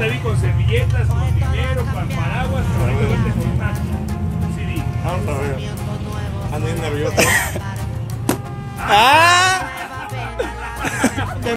te vi con servilletas, con dinero, con paraguas, ahorita vete con una CD. Vamos a ver. Ando bien nervioso. ¡Ah!